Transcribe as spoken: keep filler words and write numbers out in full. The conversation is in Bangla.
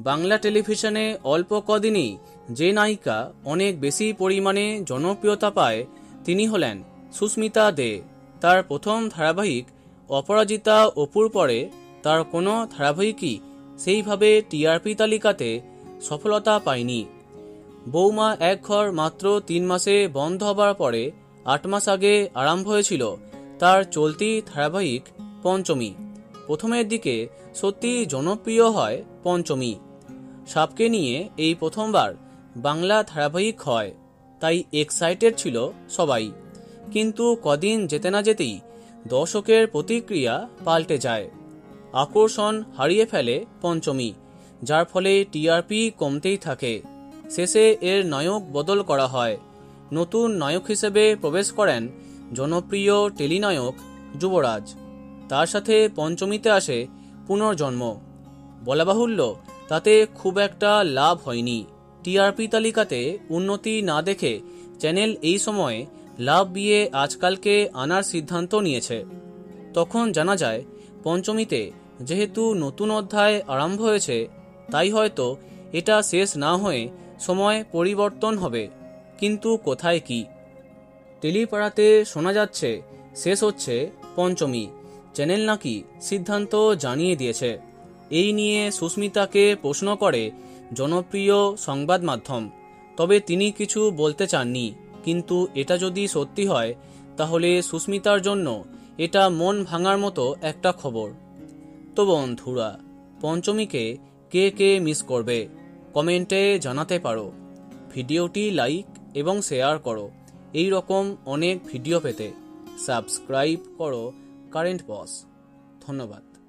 বাংলা টেলিভিশনে অল্প কদিনেই যে নায়িকা অনেক বেশি পরিমাণে জনপ্রিয়তা পায় তিনি হলেন সুস্মিতা দে। তার প্রথম ধারাবাহিক অপরাজিতা অপুর পরে তার কোনো ধারাবাহিকই সেইভাবে টিআরপি তালিকাতে সফলতা পায়নি। বৌমা এক ঘর মাত্র তিন মাসে বন্ধ হবার পরে আট মাস আগে আরম্ভ হয়েছিল তার চলতি ধারাবাহিক পঞ্চমী। প্রথমের দিকে সত্যি জনপ্রিয় হয় পঞ্চমী। সাপকে নিয়ে এই প্রথমবার বাংলা ধারাবাহিক হয়, তাই এক্সাইটেড ছিল সবাই। কিন্তু কদিন যেতে না যেতেই দর্শকের প্রতিক্রিয়া পাল্টে যায়। আকর্ষণ হারিয়ে ফেলে পঞ্চমী, যার ফলে টিআরপি কমতেই থাকে। শেষে এর নায়ক বদল করা হয়। নতুন নায়ক হিসেবে প্রবেশ করেন জনপ্রিয় টেলিনায়ক যুবরাজ। তার সাথে পঞ্চমীতে আসে পুনর্জন্ম। বলা বাহুল্য, তাতে খুব একটা লাভ হয়নি। টিআরপি তালিকাতে উন্নতি না দেখে চ্যানেল এই সময়ে লাভ বিয়ে আজকালকে আনার সিদ্ধান্ত নিয়েছে। তখন জানা যায় পঞ্চমীতে যেহেতু নতুন অধ্যায় আরম্ভ হয়েছে, তাই হয়তো এটা শেষ না হয়ে সময় পরিবর্তন হবে। কিন্তু কোথায় কি? টেলিপাড়াতে শোনা যাচ্ছে শেষ হচ্ছে পঞ্চমী। চ্যানেল নাকি সিদ্ধান্ত জানিয়ে দিয়েছে। এই নিয়ে সুস্মিতাকে প্রশ্ন করে জনপ্রিয় সংবাদ মাধ্যম, তবে তিনি কিছু বলতে চাননি। কিন্তু এটা যদি সত্যি হয় তাহলে সুস্মিতার জন্য এটা মন ভাঙার মতো একটা খবর। তো বন্ধুরা, পঞ্চমীকে কে কে মিস করবে কমেন্টে জানাতে পারো। ভিডিওটি লাইক এবং শেয়ার করো। এই রকম অনেক ভিডিও পেতে সাবস্ক্রাইব করো কারেন্ট বস। ধন্যবাদ।